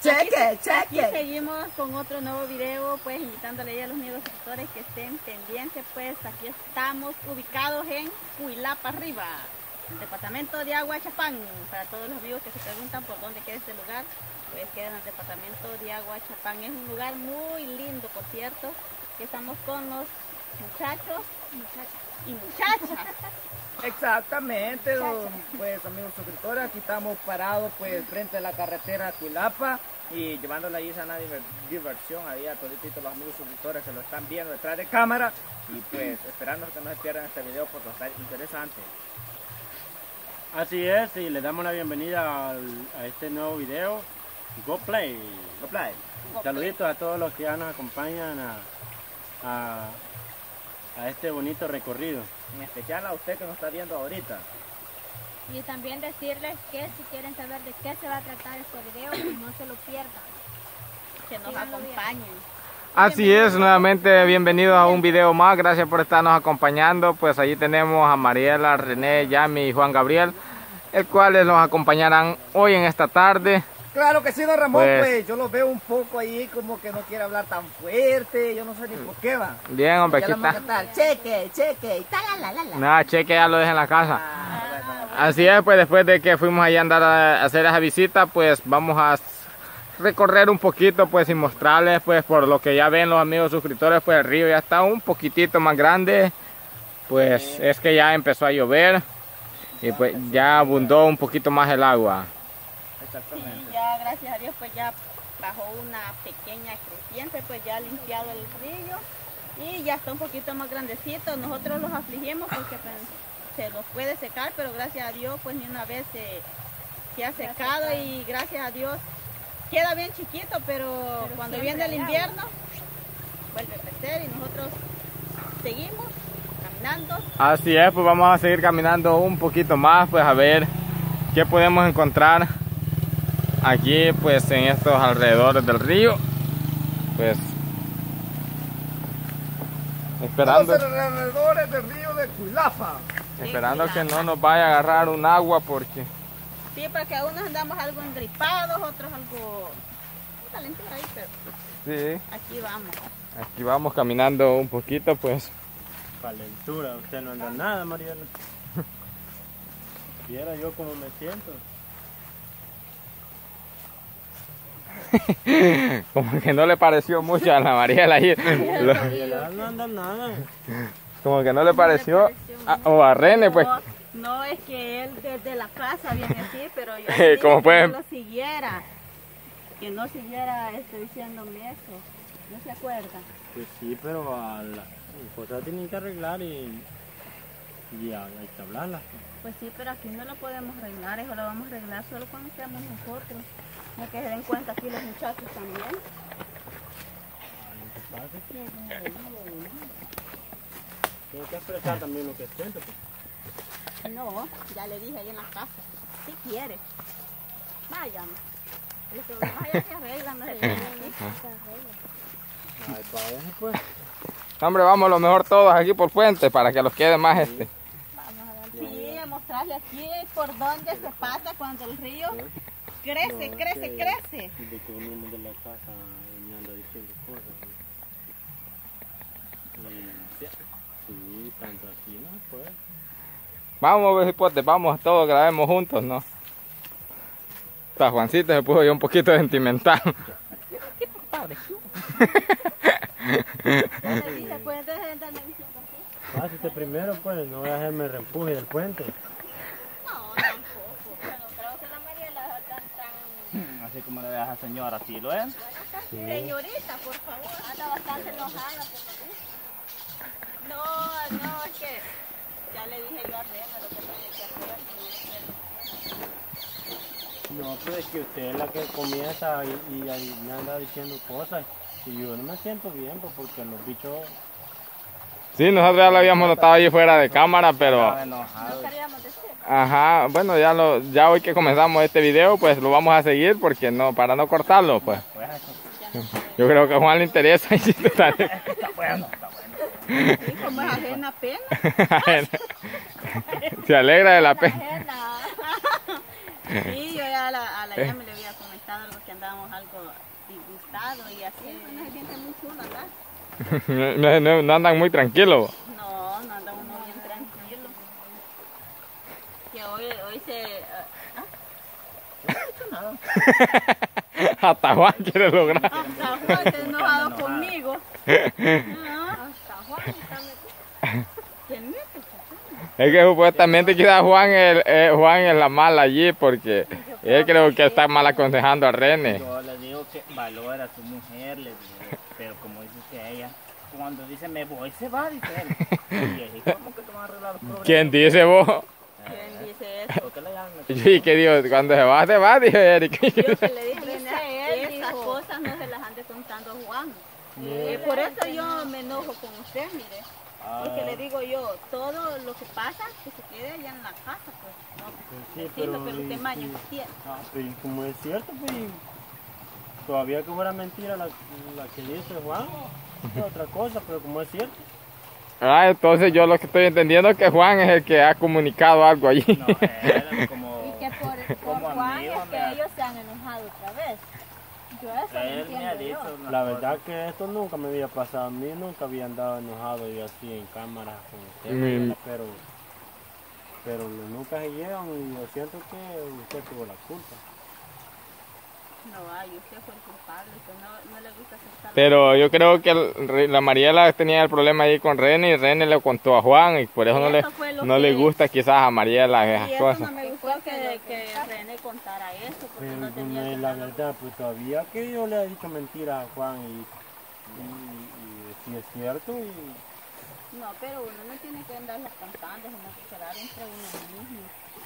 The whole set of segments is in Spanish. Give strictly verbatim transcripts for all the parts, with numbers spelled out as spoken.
Cheque, cheque. Aquí seguimos con otro nuevo video, pues invitándole a los amigos suscriptores que estén pendientes, pues aquí estamos ubicados en Cuilapa arriba, departamento de Aguachapán. Para todos los amigos que se preguntan por dónde queda este lugar, pues queda en el departamento de Aguachapán. Es un lugar muy lindo, por cierto. Aquí estamos con los muchachos, muchachas y muchachas. Exactamente, don, pues amigos suscriptores, aquí estamos parados pues frente a la carretera Cuilapa y llevándole ahí sana diver, diversión ahí a todos los amigos suscriptores que lo están viendo detrás de cámara y pues esperando que no se pierdan este video porque va a estar interesante. Así es, y le damos la bienvenida al, a este nuevo video. Go Play. Go Play. Saluditos a todos los que ya nos acompañan a, a, a este bonito recorrido. En especial a usted que nos está viendo ahorita. Y también decirles que si quieren saber de qué se va a tratar este video, pues no se lo pierdan. Que nos acompañen. Así es, nuevamente bienvenidos a un video más, gracias por estarnos acompañando. Pues allí tenemos a Mariela, René, Yami y Juan Gabriel, el cuales nos acompañarán hoy en esta tarde. Claro que sí, don Ramón, pues, pues yo lo veo un poco ahí como que no quiere hablar tan fuerte, yo no sé ni por qué va. Bien, hombre, aquí está. Cantar, cheque, cheque, y tal, la, la, la. Nada, cheque ya lo deja en la casa. Ah, bueno, bueno. Así es, pues después de que fuimos allá a andar a hacer esa visita, pues vamos a recorrer un poquito pues y mostrarles pues por lo que ya ven los amigos suscriptores, pues el río ya está un poquitito más grande, pues sí. Es que ya empezó a llover y pues ya abundó un poquito más el agua. Exactamente. Sí, ya gracias a Dios pues ya bajó una pequeña creciente, pues ya ha limpiado el río y ya está un poquito más grandecito. Nosotros los afligimos porque pues, se nos puede secar, pero gracias a Dios pues ni una vez se, se ha secado y gracias a Dios queda bien chiquito, pero, pero cuando viene el invierno vuelve a crecer y nosotros seguimos caminando. Así es, pues vamos a seguir caminando un poquito más, pues a ver qué podemos encontrar aquí pues en estos alrededores del río, pues esperando, Estamos en los alrededores del río de Cuilapa. Esperando que no nos vaya a agarrar un agua porque... Sí, porque a unos andamos algo engripados, otros algo calentura ahí, pero sí, aquí vamos. Aquí vamos caminando un poquito pues. Calentura, usted no anda nada, Mariela. Viera yo cómo me siento. Como que no le pareció mucho a la Mariela ahí. Mariela no anda nada. Como que no le pareció, no le pareció a, o a René pues. No, no es que él desde la casa viene así, pero yo Eh, como pueden... que no lo siguiera, que no siguiera este, diciéndome eso, ¿no se acuerda? Pues sí, pero a la cosas tienen que arreglar y, y a, hay que hablarlas. Pues sí, pero aquí no lo podemos arreglar, eso lo vamos a arreglar solo cuando seamos nosotros. No que se den cuenta aquí los muchachos también. Lo que pasa es que tengo que expresar también lo que siento. Pues. No, ya le dije ahí en la casa, si quiere, vayan. El problema ya se arregla, no se arregla. Ay, vayan pues. Hombre, vamos lo mejor todos aquí por puente para que los quede más este. Vamos a ver. Sí, a mostrarle aquí por dónde se pasa cuando el río crece, no, crece, que, crece. De que venimos de la casa y me anda diciendo cosas. Y, sí, tanto así, ¿no? Pues. Vamos, hipote, vamos todos, grabemos juntos, ¿no? Hasta Juancito se puso yo un poquito sentimental. Ya le dije, pues entonces andan diciendo así. Pásate primero, pues, no voy a dejarme reempuje del puente. No, tampoco, pero creo que la Mariela es tan, tan... Así como le deja a señora, ¿sí lo es? Sí. Señorita, por favor, anda bastante enojada por lo visto. No, no, es que ya le dije yo a Rena lo que tenía que hacer. No, pero es que usted es la que comienza y, y, y me anda diciendo cosas. Y yo no me siento bien, pues, porque los bichos... Sí, nosotros ya lo habíamos notado allí fuera de cámara, pero... No queríamos decir. Ajá, bueno, ya lo, ya hoy que comenzamos este video, pues lo vamos a seguir porque no, para no cortarlo, pues. Yo creo que a Juan le interesa. Está bueno, está bueno. Sí, como es ajena pena. Se alegra de la pena. Sí, yo ya a la, a la ya me le había comentado. comentado algo que andábamos algo disgustados y así, bueno, se siente muy chulo, ¿verdad? No, no, no andan muy tranquilos. No, no anda uno bien tranquilo. Que hoy, hoy se... ¿ah? No he dicho nada. Hasta Juan quiere lograr. Hasta Juan está enojado conmigo. Ah, hasta Juan está metido. ¿Qué mete? Es que supuestamente quizás Juan, el, eh, Juan es la mala allí porque él creo que está mal aconsejando a René. Yo le digo que valora a su mujer, le digo, pero como dice que ella, cuando dice me voy, se va, dice él. Y yo dije, ¿cómo que te van a arreglar los problemas? ¿Quién dice vos? ¿Quién dice eso? ¿Por qué le llaman? Y que digo, cuando se va, se va, dice Eric. Yo que le dije René, a él, esas cosas no se las ande contando a Juan. Y por eso yo me enojo con usted, mire. Porque le digo yo, todo lo que pasa, que se quede allá en la casa, pues. No, Sí, sí, pero, pero usted y- maña y- que tiene. Ah, pero y como es cierto, pues todavía que fuera mentira la, la que dice Juan, es otra cosa, pero como es cierto. Ah, entonces yo lo que estoy entendiendo es que Juan es el que ha comunicado algo allí. No, él como, Y que por, por como Juan amigo es me que ha- ellos se han enojado otra vez. Yo eso no él me ha entiendo dicho yo. una La cosa. verdad que esto nunca me había pasado a mí, nunca había andado enojado y así en cámara con usted, Mm. Mariela, pero, pero nunca se llevan y yo siento que usted tuvo la culpa. No, ay, usted fue el culpable, que no, no le gusta aceptar. Pero yo creo que el- la Mariela tenía el problema ahí con René y René le contó a Juan y por eso no le, Eso fue lo no le que- gusta quizás a Mariela Y esas eso cosas. no me gustó que, que René contara eso, porque Pero no no tenía es que la darlo. verdad, pues todavía que yo le he dicho mentiras a Juan y, y, y si es cierto y No, pero uno no tiene que andarlas contando, sino que quedar entre uno mismo.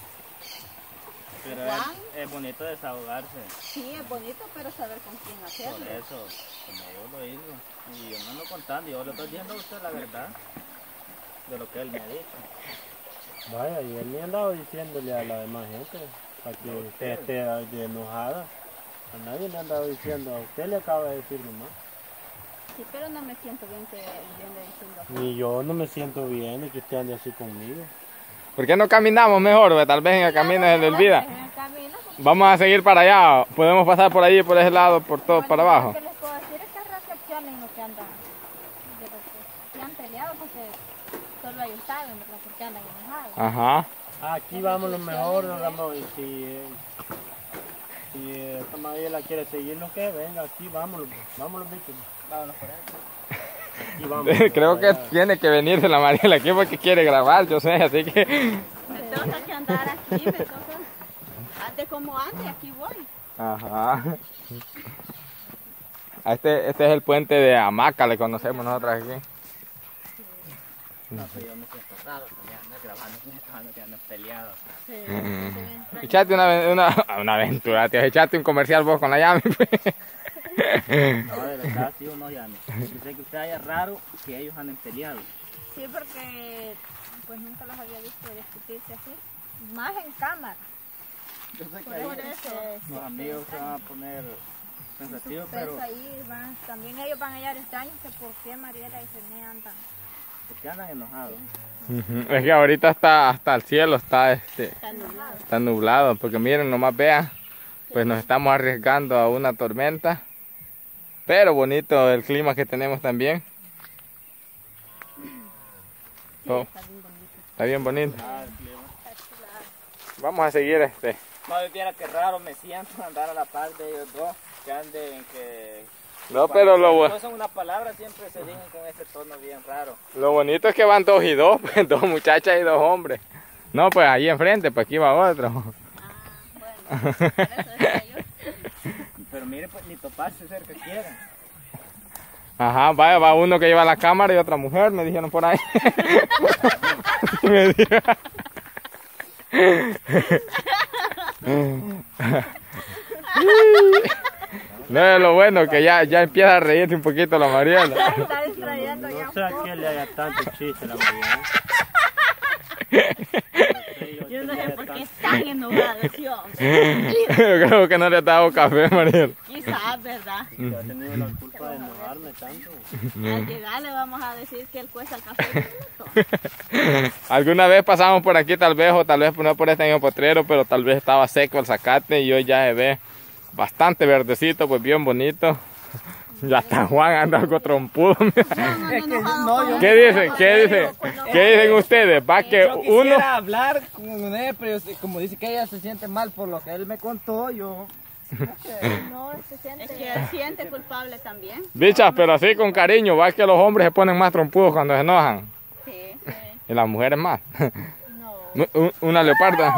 Pero Juan. es, es bonito desahogarse. Sí, es bonito, pero saber con quién Por hacerlo. eso, como yo lo hizo. Y yo no ando contando, yo le estoy diciendo a usted la verdad de lo que él me ha dicho. vaya, y él me ha andado diciéndole a la demás gente para que usted esté de enojada. A nadie le ha andado diciendo, a usted le acaba de decir nomás. Sí, pero no me siento bien que yo ande diciendo así. Ni yo no me siento bien de que usted ande así conmigo. ¿Por qué no caminamos mejor? Pues tal vez en el camino se le olvida. En el camino, pues, Vamos a seguir para allá. Podemos pasar por allí, por ese lado, por todo bueno, para yo abajo. Lo que les puedo decir es que reflexionen lo que andan, de lo que se han peleado, porque solo ellos saben, ¿verdad? Porque andan enojados. Ajá. Aquí vamos lo mejor, don Ramón, y si, eh, si eh, esta Mariela quiere seguirnos, que venga, aquí vámonos, vámonos, bichos. Vámonos por ahí. Aquí vamos. Creo que vaya. tiene que venirse la Mariela aquí porque quiere grabar, yo sé, así que... Me toca que andar aquí, me toca. Ande como ande, aquí voy. Ajá. Este, este es el puente de Hamaca, le conocemos nosotros aquí. No, pero yo me siento raro también andar grabando con estos años que andan peleados. Echate una, una, una aventura, tío. Echate un comercial vos con la llave. Pues. No, de verdad, sí o no, ya no. Yo sé que usted haya raro que ellos anden peleados. Sí, porque pues nunca los había visto discutirse así. Más en cámara. Yo sé que Por ahí eso los amigos se van a poner pensativos, pero Pero ahí van, también ellos van a hallar extraños que por qué Mariela y René andan. ¿por qué andan enojados? Ujú. Es que ahorita está hasta el cielo, está este, Está nublado. está nublado, porque miren, nomás vean, pues nos estamos arriesgando a una tormenta, pero bonito el clima que tenemos también. Oh, está bien bonito. Ah, el clima. Vamos a seguir este. No, yo viera que raro me siento andar a la par de ellos dos, que anden, que... No, pero lo, bu- No son una palabra, siempre se dicen con ese tono bien raro. lo bonito es que van dos y dos, pues dos muchachas y dos hombres. No, pues ahí enfrente, pues aquí va otro. Ah, bueno. Por eso decía yo. Pero mire, pues ni toparse cerca quieren. Ajá, vaya, va uno que lleva la cámara y otra mujer, me dijeron por ahí. Me dijeron. No es lo bueno que ya, ya empieza a reírse un poquito la Mariela. Está distrayendo ya No un sé a poco. qué le haya tanto chiste a la Mariela. Yo no sé por qué están enojados, sí, hombre. Yo creo que no le ha dado café, Mariela. Quizás, ¿verdad? Yo he tenido la culpa de enojarme tanto. Al llegar le vamos a decir que él cuesta el café de minuto. Alguna vez pasamos por aquí tal vez, o tal vez no por este mismo potrero, pero tal vez estaba seco el zacate y hoy ya se ve bastante verdecito, pues bien bonito. Ya está Juan, anda algo trompudo. ¿Qué dicen? ¿Qué dicen? ¿Qué dicen ustedes? Va que Yo uno... quisiera hablar con él, pero como dice que ella se siente mal por lo que él me contó, yo... No, se siente. Es que él siente culpable también. Bichas, pero así con cariño, va que los hombres se ponen más trompudos cuando se enojan. Sí. Y las mujeres más. No. Un- Una leoparda.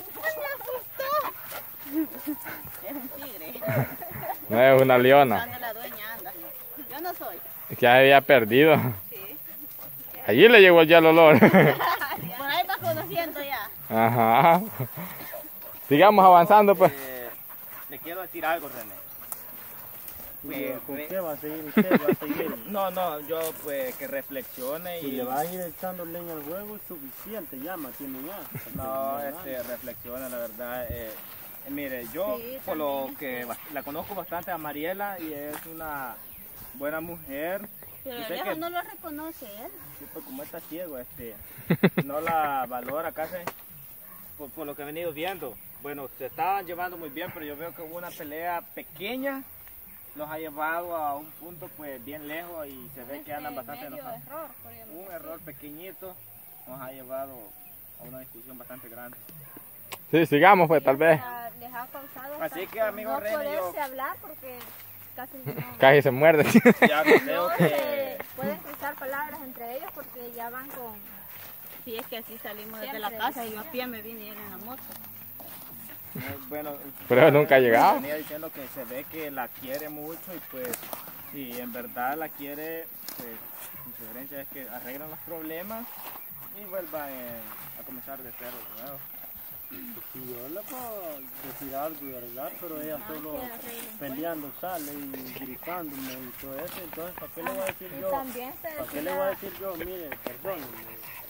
Es un tigre. No es una leona. Cuando la dueña anda. Yo no soy. Que había perdido. Sí. Allí le llegó ya el olor. Por ahí va conociendo ya. Ajá. Sigamos avanzando, pues. Eh, le quiero decir algo, René. Pues, ¿Con re- qué va a seguir usted? ¿Va a seguir? No, no, yo pues que reflexione Si y... le va a ir echando leña al juego es suficiente, ya tiene ya. No, este, reflexiona, la verdad. Eh, eh, mire, yo Sí, por lo también. que bas- la conozco bastante a Mariela y es una buena mujer. Pero Yo de sé lejos que- no lo reconoce él. Sí, pues como está ciego, este, no la valora casi por, por lo que he venido viendo. Bueno, se estaban llevando muy bien, pero yo veo que hubo una pelea pequeña, los ha llevado a un punto pues bien lejos y se ve que andan bastante medio enojados. error, por ejemplo. Un error pequeñito nos ha llevado a una discusión bastante grande. Sí, sigamos, pues, tal vez. Ah, les ha causado Así hasta que, amigo no René, poderse yo- hablar porque casi no, Casi se muerde. Ya creo no que... se pueden cruzar palabras entre ellos porque ya van con... Sí, es que así salimos desde Siempre. la casa y yo a pie me vine y él en la moto. eh, Bueno, Pero nunca ha llegado. Venía diciendo que se ve que la quiere mucho y pues si en verdad la quiere, pues mi sugerencia es que arreglen los problemas y vuelvan eh, a comenzar de cero de nuevo. Si yo le puedo decir algo y arreglar, pero ella solo que arreglen. peleando sale y gritándome y todo eso, entonces ¿para qué le voy a decir Y yo? también se ¿Para qué le voy a decir yo? Mire, perdónenme.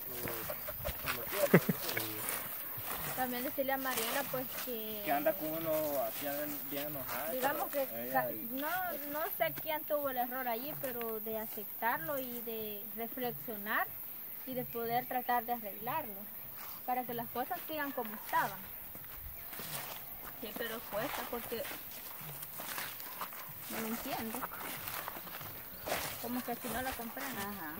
eh, también decirle a Mariela pues que... Que anda con uno así bien enojado. Digamos que ella- ca- no, no sé quién tuvo el error allí, pero de aceptarlo y de reflexionar y de poder tratar de arreglarlo para que las cosas sigan como estaban. Sí, pero cuesta porque no lo entiendo. Como que si no la comprenden. Ajá.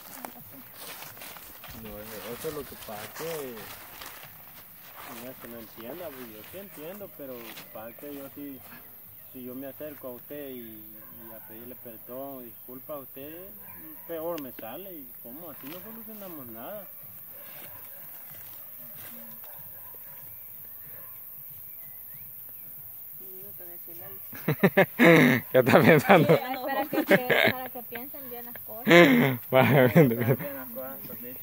No, eso es lo que pasa que no es que no entienda, pues yo sí entiendo, pero pasa que yo sí, si yo me acerco a usted y, y a pedirle perdón o disculpa a usted, peor me sale y cómo, así no solucionamos nada. ¿Qué está pensando? Ay, para, que, que- para que piensen bien las cosas. Vaya, viendo. Bien las cosas, has dicho.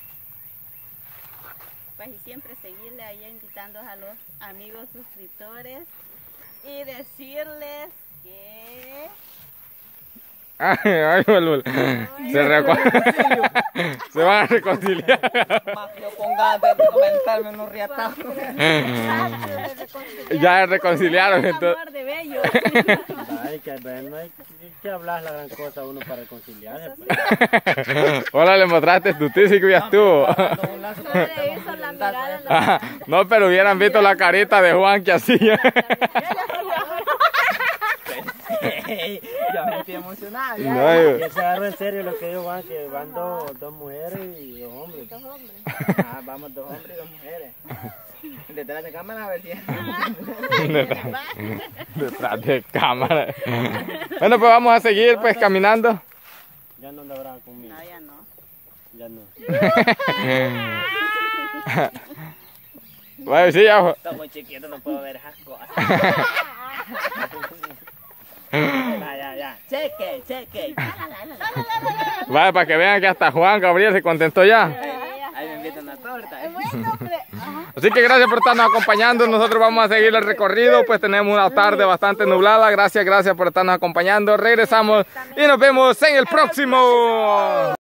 Pues y siempre seguirle ahí invitando a los amigos suscriptores y decirles que Ay, ay, Balul. Se, recu- Se van a reconciliar. Más yo con ganas de comentarme unos riatazos. Ya se reconciliaron, un entonces. amor de bello. Ay, que bueno, hay que, que hablar la gran cosa uno para reconciliarse. Pues. Hola, le mostraste tu tísico y ya estuvo. Dando un lazo No para le hizo la mirada en la Ah, no, pero hubieran visto la carita de Juan que hacía. Ya me estoy emocionado. ya. No, yo- Que se agarra en serio lo que ellos van, que van dos, dos mujeres y dos hombres. dos hombres. Ah, vamos dos hombres y dos mujeres. Detrás de cámara a ver si... detrás, detrás de cámara. Bueno, pues vamos a seguir pues caminando. Ya no andaban conmigo, No, ya no. ya no. Bueno, sí, ya. Está muy chiquito, no puedo ver esas cosas. Ya, ya, ya. Cheque, cheque. Vaya, para que vean que hasta Juan Gabriel se contentó ya. Ahí me invitan a torta. ¿eh? Así que gracias por estarnos acompañando. Nosotros vamos a seguir el recorrido. Pues tenemos una tarde bastante nublada. Gracias, gracias por estarnos acompañando. Regresamos y nos vemos en el próximo.